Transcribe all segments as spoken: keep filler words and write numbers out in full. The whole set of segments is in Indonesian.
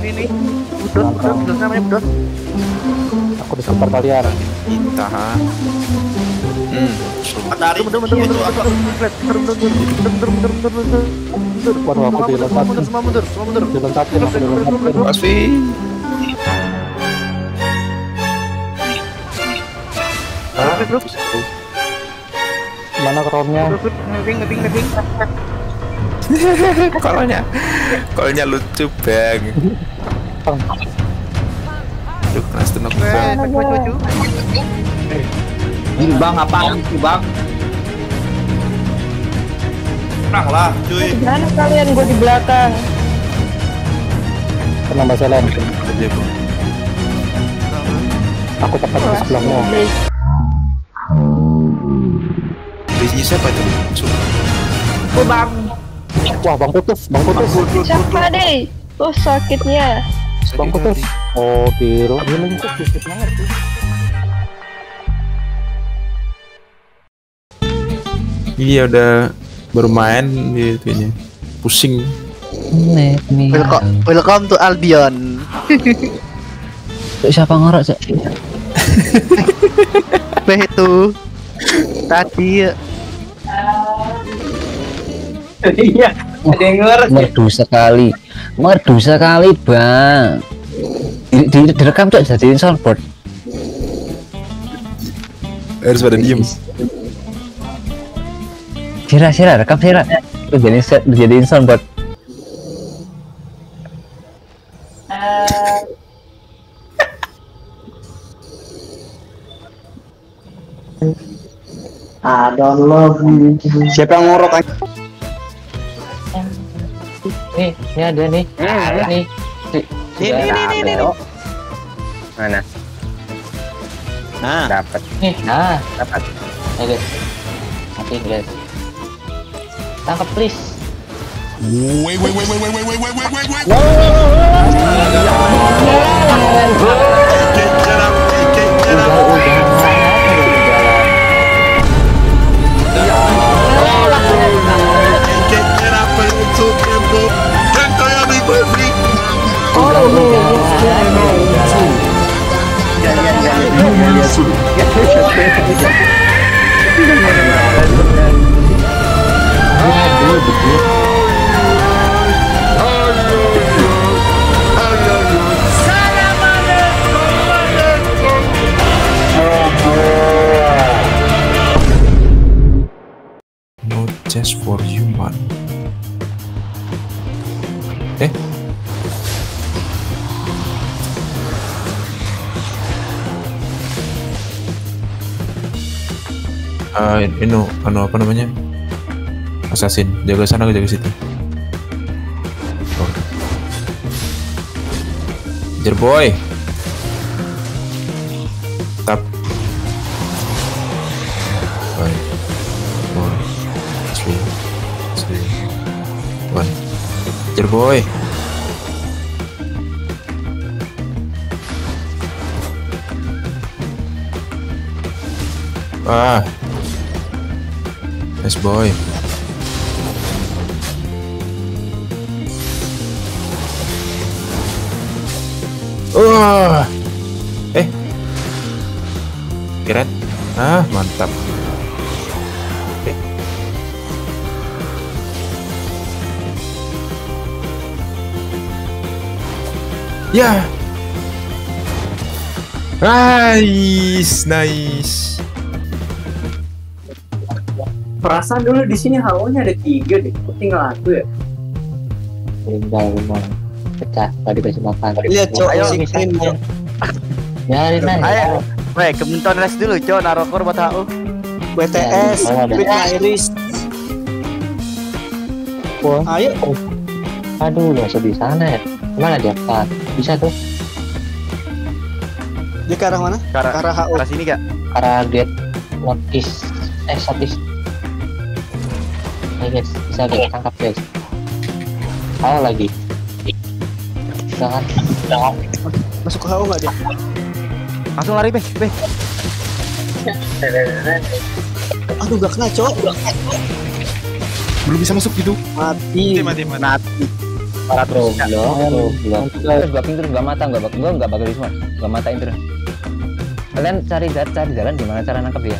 ini nih. Budon, budon, budon namanya budon. Aku disambar kalian. Kita. Hmm. Matahari. Mundur, mundur, mundur, mundur, mundur, mundur, mundur, mundur, mundur, mundur. Waduh, aku dilontatin. Mundur, semua mundur, semua mundur. Dilontatin, aku dilontatin. Asfi. Mana kronnya? Ngeping, ngeping, ngeping. Kolnya, kolnya lucu bang. Duh, kelas tenang bang. Baju, baju. Ini bang apaan sih bang? Tenang lah cuy. Gimana kalian gue di belakang? Tenang bahasa lain. Aku tepat di sebelahmu. Bisnis siapa itu? Masuk. Oh bang. Wah, Bang Kutus, Bang Kutus. Siapa deh? Oh sakitnya. Bang Kutus. Oh, biru. Ini tuh sedikit banget sih. Iya udah bermain di itunya. Pusing. Welcome, welcome to Albion. Siapa ngorok cok? Beh itu tadi Iya. Ada yang ngorok. Merdu sekali, merdu sekali bang. Di, di, direkam cok jadiin soundboard. Harus pada diem. Sira sira rekam sira. Lu jadiin set, lu jadiin soundboard. Ah, download. Siapa yang ngorok aja? Nih, ini ada nih. Ada nih. Ini, ini, ini, ini. Mana? Nah, Dapat. Nih, nah, dapat. Ayo guys. Oke guys. Tangkap please. Wait, wait, wait, wait, wait, wait, wait, wait, wait, wait, wait. Not just for human. Eh? Ah, ini anu apa namanya? Assassin. Jaga sana, jaga situ. Oh. Jerboy. Tap. Five, four, three, two, one. Jerboy. Ah. Nice boy. Wah. Eh. Keren. Ah, mantap. Eh. Ya. Nice, nice. perasaan dulu di sini halonya ada tiga deh. Kok tinggal aku ya? Tinggal memang pecah tadi kasih makan. Lihat cok, Ayo, si misalnya. Queen, Biarin aja. Ayo, weh, kementon rest dulu, Cok, narokor buat H U. B T S, Ya, Queen Iris. Wah, Ayo, aduh, masuk di sana ya. Mana dia? Ah, bisa tuh. di ke arah mana? Ke arah- Ke arah H U. Arah sini gak? Karena get notice eh statis. Ayo guys, bisa guys, tangkap guys. Halo lagi. Jangan, jangan. Masuk ke H U nggak dia? Langsung lari, Beh, Beh. Aduh, gak kena cok. Belum bisa masuk gitu. Mati. Mati, mati. Goblok, goblok. Terus blocking terus gak mata, gak bakal, gua gak bakal dismart, gak matain terus. Kalian cari cari jalan gimana cara nangkep dia?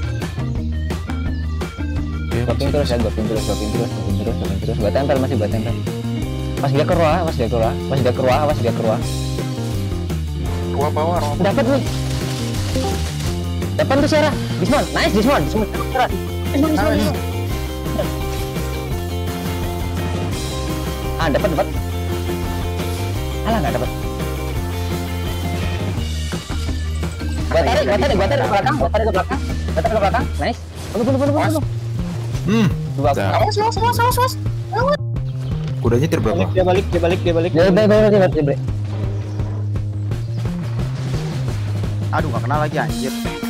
Blocking terus ya, blocking terus, blocking terus, blocking terus, blocking terus. Gua tempel masih gua tempel. Pas dia keluar, pas dia keluar, pas dia keluar, pas dia keluar. Gua power. Dapat nih. Dapat tuh Sarah. Dismount, nice dismount, dismount. Sarah. Dismount, dismount, dismount. Ah, dapat, dapat. Alah, nggak dapat. Gua tarik, gua tarik, gua tarik ke belakang, gua tarik ke belakang, gua tarik ke belakang. Nice. Bunuh, bunuh, bunuh, bunuh. Hmm. Dua. Awas, awas, awas, awas, awas. Kudanya terbang. Dia balik, dia balik, dia balik. Dia balik, dia balik, dia balik. Aduh, gak kena lagi anjir.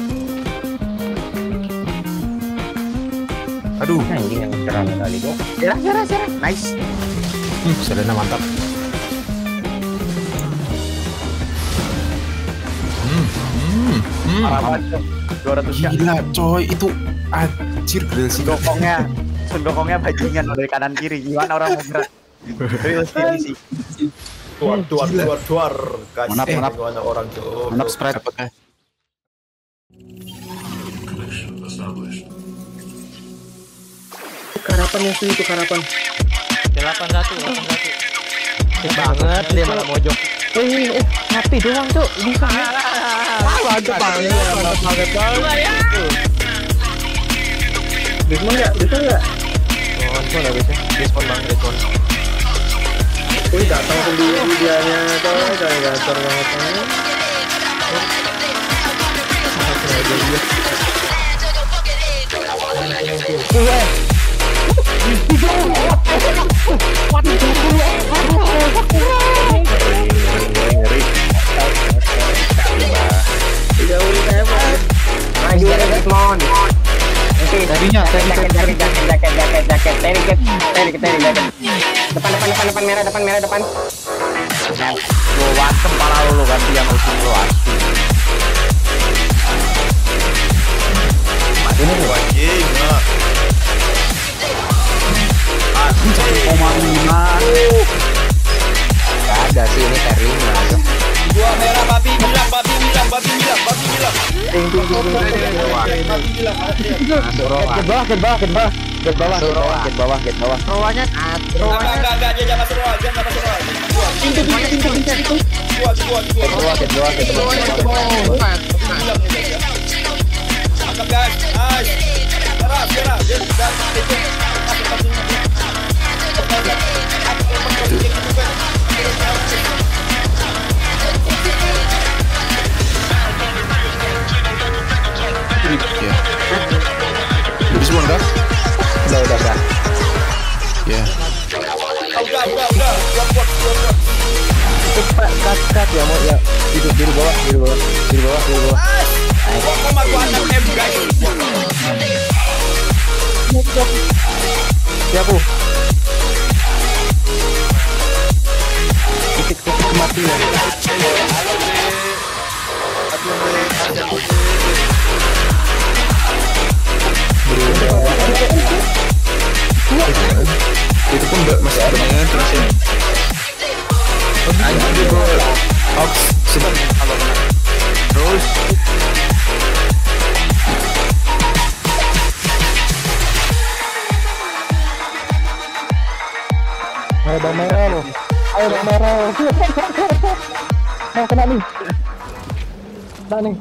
Aduh. Anjing yang serang kali tuh. Serah, serah, serah. Nice. Hmm, Selena mantap. Hmm, hmm, hmm. Parah banget. dua ratus ya. Gila, coy, itu anjir grill sih. Sundokongnya, sundokongnya bajingan dari kanan kiri. Gimana orang mau gerak? Grill sini sih. Duar, duar, duar, duar. Manap, manap. Gimana orang tuh? Manap spread. Apakah? Karapan yang itu karapan. delapan satu, delapan satu. Banget dia malah mojok. Eh, eh, mati doang, Cuk. Bisa. Mantap banget. Mantap banget banget. Bisa nggak? Bisa nggak? Respon lah bisa. Respon bang, respon. Wih, datang sendiri dianya tuh, kayak gacor banget. Tadinya, tadi jaket, jaket, jaket, jaket, jaket, tadi jaket, tadi tadi jaket. Depan, depan, depan, depan merah, depan merah, depan. lu wantem pala lu ganti yang usul lu asli. Ini anjing. satu koma lima. Gak ada sih ini Terima. Dua merah babi bilang, babi bilang, babi bilang, babi bilang. Ting ting ting Babi bilang. Get bawah, get bawah, get bawah, get bawah, get bawah, get bawah, get bawah. Roanya, Enggak, enggak, enggak, dia jangan masuk roh, jangan masuk roh. Pintu, pintu, pintu, pintu. Dua, dua, dua. Get bawah, get bawah, get bawah. Mantap guys, nice. Serah, serah, dia sudah itu. Jadi semua udah? Udah, udah, udah. Ya. Udah, udah, udah. Buat, buat, buat. Cepat, cut, cut ya mau ya. Duduk di bawah, di bawah, di bawah, di bawah. Gua koma gua enam M guys. Siapa? Titik-titik kematian. Itu pun enggak masih ada banget terusnya. Anjing dia bro. Ox sebab terus Ayo bang merah lo. Ayo bang merah lo. Mau kena nih. Kena nih.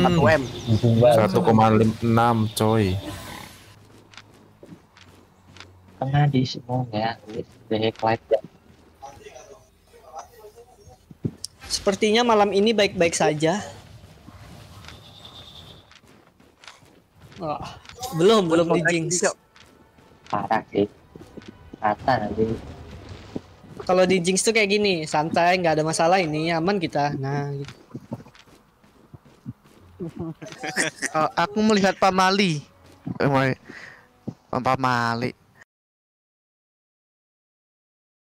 satu M. satu koma enam coy. Tengah di semua ya. Deh light ya. Sepertinya malam ini baik-baik saja. Oh, belum belum di jinx. Parah sih. Rata nanti. Kalau di jinx tuh kayak gini, santai, nggak ada masalah ini, aman kita. Nah, gitu. Oh, aku melihat Pak Mali. Eh, Pak Mali.